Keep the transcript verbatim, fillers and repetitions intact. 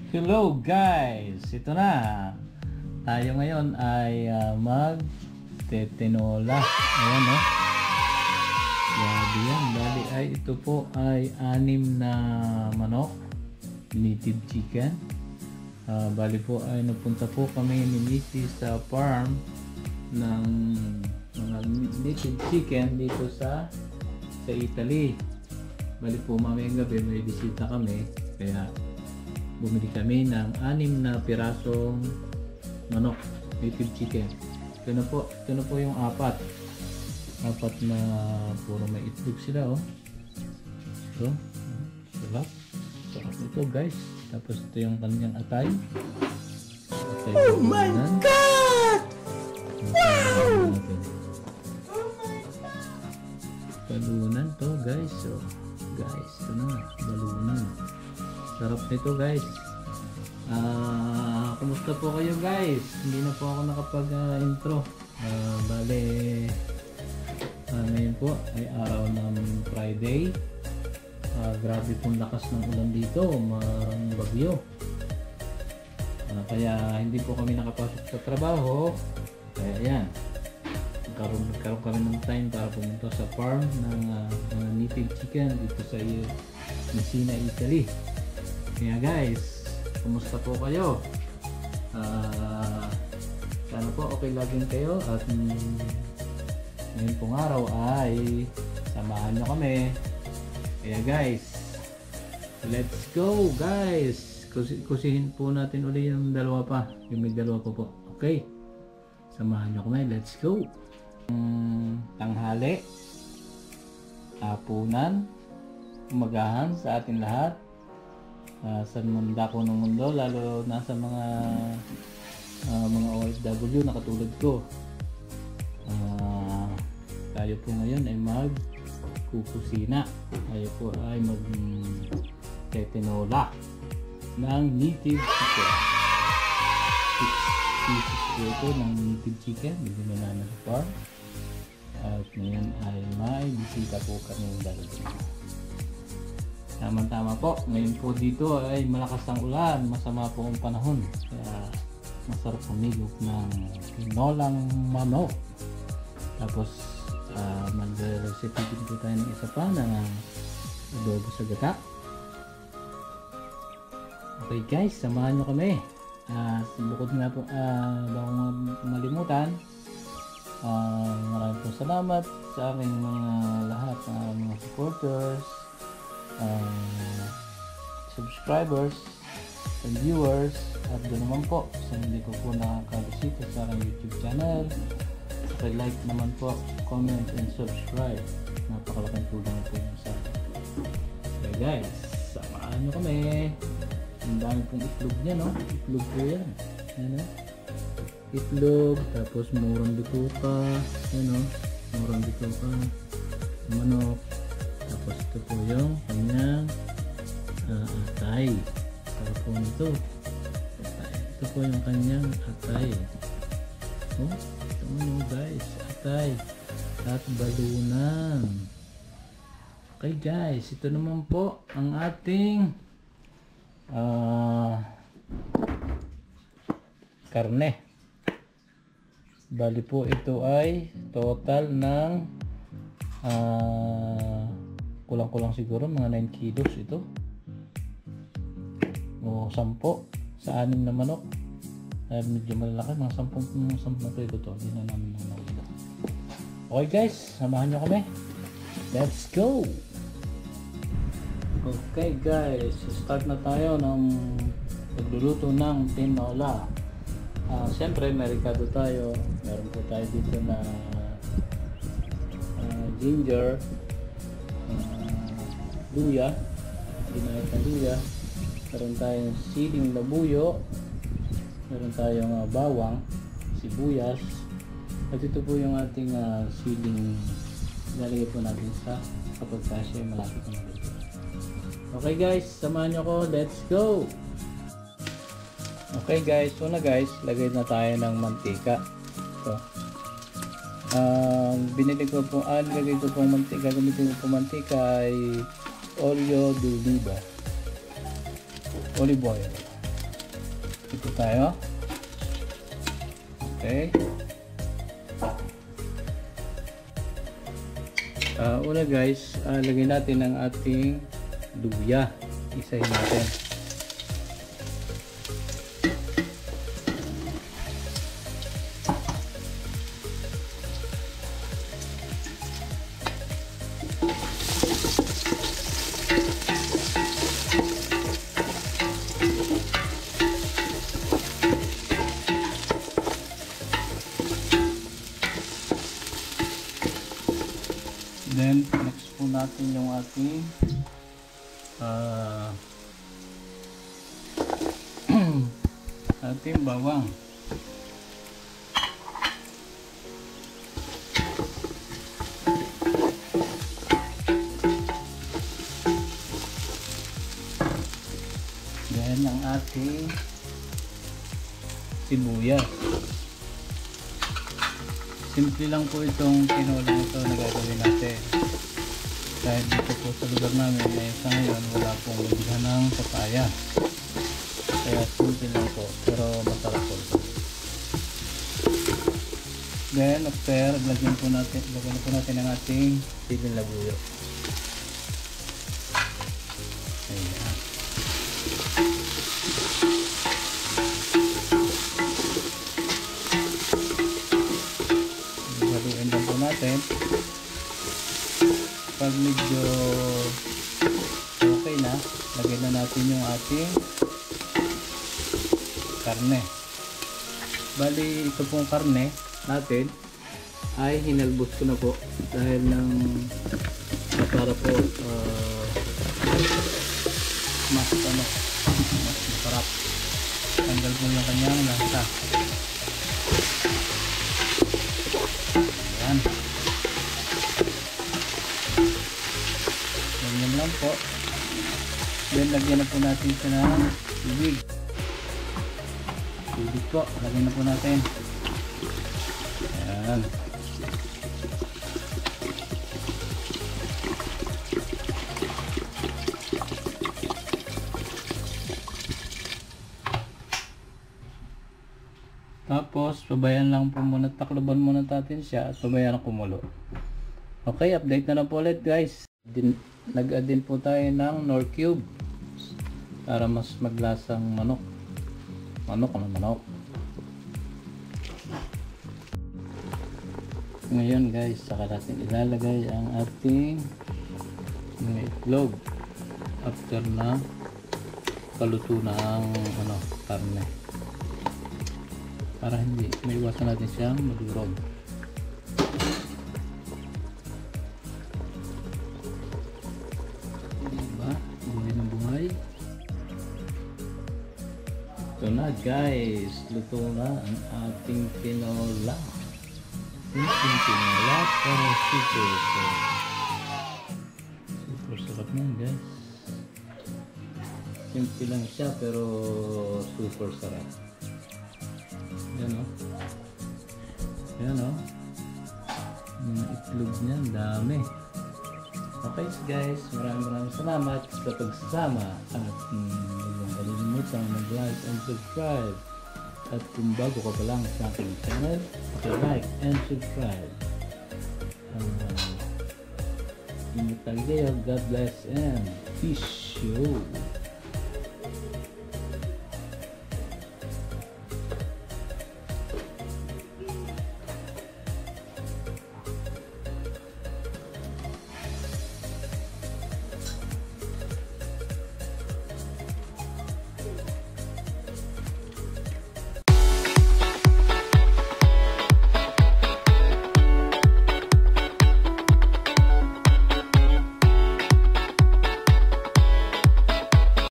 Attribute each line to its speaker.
Speaker 1: Hello guys! Ito na. Tayo ngayon ay uh, mag-tetinola. Ayan o. Oh. Grabe yan. Bali ay ito po ay anim na manok. Native chicken. Uh, bali po ay napunta po kami ni Missy sa farm ng mga native chicken dito sa sa Italy. Bali po mamayang gabi may bisita kami. Kaya bumili kami ng anim na pirasong manok, native chicken. Ito na po, ito na po yung apat. Apat na puro may itlog sila oh. Ito, sarap. Sarap nito guys. Tapos ito yung kanyang atay. Atay oh my god! Wow! Balunan to guys. So, guys, ito na, balunan. Sarap nito guys. Ah, uh, kumusta po kayo guys? Hindi na po ako nakapag-intro. Uh, uh, bale, uh, ngayon po ay araw ng Friday. Uh, grabe pong lakas ng ulan dito, marang bagyo. Uh, kaya hindi po kami nakapasok sa trabaho. Kaya yan. Nagkaroon, nagkaroon kami ng time para pumunta sa farm ng uh, uh, native chicken dito sa uh, Messina, Italy. Kaya guys, kumusta po kayo? Uh, sana po okay laging kayo at mm, ngayon pong araw ay samahan nyo kami. Kaya guys, let's go guys! Kus kusihin po natin ulit yung dalawa pa. Yung may dalawa pa po. Okay? Samahan nyo kami. Let's go! Um, tanghali, hapunan, umagahan sa atin lahat. Uh, sa mundako ng mundo, lalo na sa mga uh, mga O F W na katulad ko. Uh, tayo po ngayon ay magkukusina. Tayo po ay mag-tetinola ng native chicken. six pieces po ito ng native chicken. Hindi na namin sa farm. At ngayon ay may bisita po kami dalawa. Tama-tama po, ngayon po dito ay malakas ang ulan, masama po ang panahon. Kaya masarap humigop ng tinolang manok. Tapos uh, mag-recipe din po tayo ng isa pa na adobo sa gata. Okay guys, samahan nyo kami. Uh, bukod nga po, uh, bago malimutan, uh, maraming po salamat sa aking mga lahat ng uh, mga supporters, Uh, subscribers and viewers, at doon naman po sa hindi ko po nakakabisita sa aking YouTube channel, like naman po, comment and subscribe. Napakalaking tulong po yun sa akin. Okay guys, samahan nyo kami. Ang dami pong itlog niya, no? Itlog po yan, ano? Itlog, tapos murang bituka, ano? Murang bituka, manok. Tapos ito po yung kanyang uh, atay. Ito po nito. Ito po yung kanyang atay. Oh, ito mo guys, atay at balunan. Okay guys, ito naman po ang ating uh, karne. Bali po ito ay total ng uh, kulang-kulang siguro mga nine kilos ito o sampo sa anim na manok. Ay, medyo malalaki, mga sampung sampung kilo to. Hindi na namin nakita. Okay guys, samahan nyo kami. Let's go! Okay guys, start na tayo ng pagluluto ng tinola. Uh, Siyempre may ricado tayo. Meron po tayo dito na uh, ginger, luya, ginayat na luya, meron tayong siling labuyo, meron tayong uh, bawang, sibuyas, at ito po yung ating uh, siling lalagay po natin sa kapag siya malapit na maluto. Okay guys, samahan nyo ko, let's go! Okay guys, so na guys, lagay na tayo ng mantika. Ito. Um, binili ko po, ah, lagay ko pong mantika, gamitin ko po mantika ay olio d'oliva, olive oil. Ito tayo. Okay. Uh, una guys, uh, lagyan natin ang ating luya. Isahin natin. Then, next po natin yung ating uh, ating bawang. Then, ang ating sibuyas. Simple lang po itong tinolang ito na gagawin natin. Dahil dito po sa lugar namin ay sa ngayon wala pong bilhan ng papaya. Kaya simple lang po pero masarap po ito. Then after, lagyan po natin, lagyan po natin ang ating siling labuyo. Ayan. Haluin lang po natin. Pag medyo okay na, lagyan na natin yung ating karne. Bali, ito pong karne natin ay hinalbos ko na po dahil ng para po uh, mas ano, mas masarap. Tanggal po yung kanyang lasa. Ayan. Ganyan lang po. Then lagyan na po natin siya ng tubig. Tubig po. Lagyan na po natin. Ayan. Tapos, pabayaan lang po muna, takloban muna natin siya at pabayaan kumulo. Okay, update na lang po ulit guys. Din, nag-add din po tayo ng Knorr cube para mas maglasang manok. Manok na manok. Ngayon guys, saka natin ilalagay ang ating mga itlog after na paluto na ang ano, karne. Para hindi may iwasan natin siyang madurog. Diba? Buhay ng buhay. Ito na guys, luto na ang ating tinola. Ating tinola para super sarap. Super sarap yan guys. Simple lang siya pero super sarap. Yan o. Yan o. Mga itlog niya, dami. Okay guys, maraming maraming salamat sa pagsasama at huwag kalimutan mag-like and subscribe. At kung bago ka pa lang sa aking channel, like and subscribe. Uh, ingat tayo, God bless and peace.